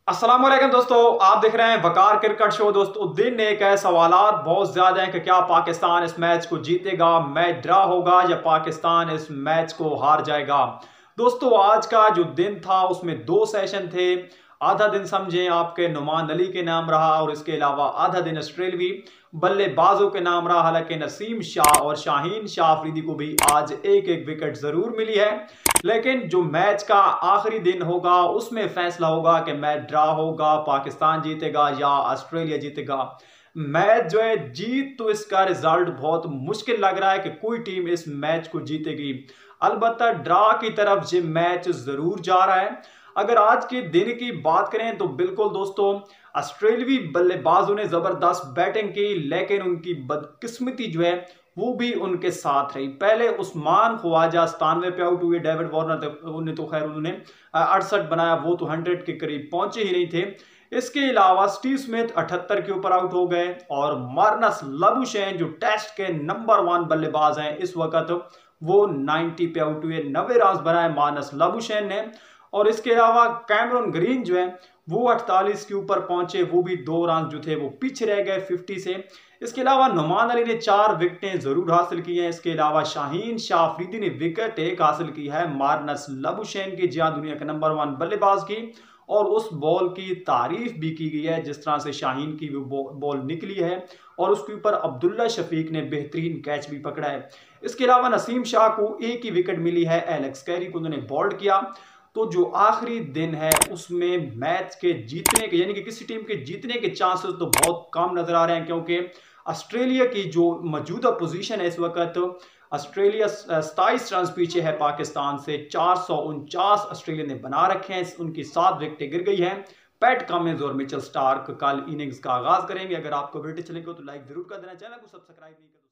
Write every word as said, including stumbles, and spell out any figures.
अस्सलाम वालेकुम दोस्तों, आप देख रहे हैं वकार क्रिकेट शो। दोस्तों दिन एक है, सवालात बहुत ज्यादा हैं कि क्या पाकिस्तान इस मैच को जीतेगा, मैच ड्रा होगा या पाकिस्तान इस मैच को हार जाएगा। दोस्तों आज का जो दिन था उसमें दो सेशन थे। आधा दिन समझें आपके नुमान अली के नाम रहा और इसके अलावा आधा दिन ऑस्ट्रेलवी बल्लेबाजों के नाम रहा। हालांकि नसीम शाह और शाहीन शाह अफरीदी को भी आज एक एक विकेट जरूर मिली है, लेकिन जो मैच का आखिरी दिन होगा उसमें फैसला होगा कि मैच ड्रा होगा, पाकिस्तान जीतेगा या ऑस्ट्रेलिया जीतेगा। मैच जो है जीत तो इसका रिजल्ट बहुत मुश्किल लग रहा है कि कोई टीम इस मैच को जीतेगी। अलबत्ता ड्रा की तरफ ये मैच जरूर जा रहा है। अगर आज के दिन की बात करें तो बिल्कुल दोस्तों ऑस्ट्रेलवी बल्लेबाजों ने जबरदस्त बैटिंग की, लेकिन उनकी बदकिस्मती जो है वो भी उनके साथ रही। पहले उस्मान ख्वाजा सतानवे पे आउट हुए, डेविड वार्नर उन्हें तो खैर उन्होंने अड़सठ बनाया, वो तो हंड्रेड के करीब पहुंचे ही नहीं थे। इसके अलावा स्टीव स्मिथ अठहत्तर के ऊपर आउट हो गए और मार्नस लाबुशेन जो टेस्ट के नंबर वन बल्लेबाज हैं इस वक्त, वो नब्बे पे आउट हुए। नब्बे रन बनाए मार्नस लाबुशेन ने। और इसके अलावा कैमरून ग्रीन जो है वो अड़तालीस के ऊपर पहुंचे, वो भी दो रन जो थे वो पीछे रह गए पचास से। इसके अलावा नुमान अली ने चार विकेटें जरूर हासिल की हैं। इसके अलावा शाहीन शाह अफरीदी ने विकेट एक हासिल की है मार्नस लाबुशेन की, जहां दुनिया के नंबर वन बल्लेबाज की, और उस बॉल की तारीफ भी की गई है जिस तरह से शाहीन की वो बॉल निकली है और उसके ऊपर अब्दुल्ला शफीक ने बेहतरीन कैच भी पकड़ा है। इसके अलावा नसीम शाह को एक ही विकेट मिली है, एलेक्स कैरी को उन्होंने बॉल्ड किया। तो जो आखिरी दिन है उसमें मैच के जीतने के यानी कि किसी टीम के जीतने के चांसेस तो बहुत कम नजर आ रहे हैं, क्योंकि ऑस्ट्रेलिया की जो मौजूदा पोजीशन है इस वक्त, ऑस्ट्रेलिया सताईस रन पीछे है पाकिस्तान से। चार सौ उनचास ऑस्ट्रेलिया ने बना रखे हैं, उनकी सात विकेटें गिर गई हैं। पैट कमिंस और मिचेल स्टार्क कल इनिंग्स का आगाज करेंगे। अगर आपको वीडियो चलेगा तो लाइक जरूर कर देना, चैनल को सब्सक्राइब नहीं कर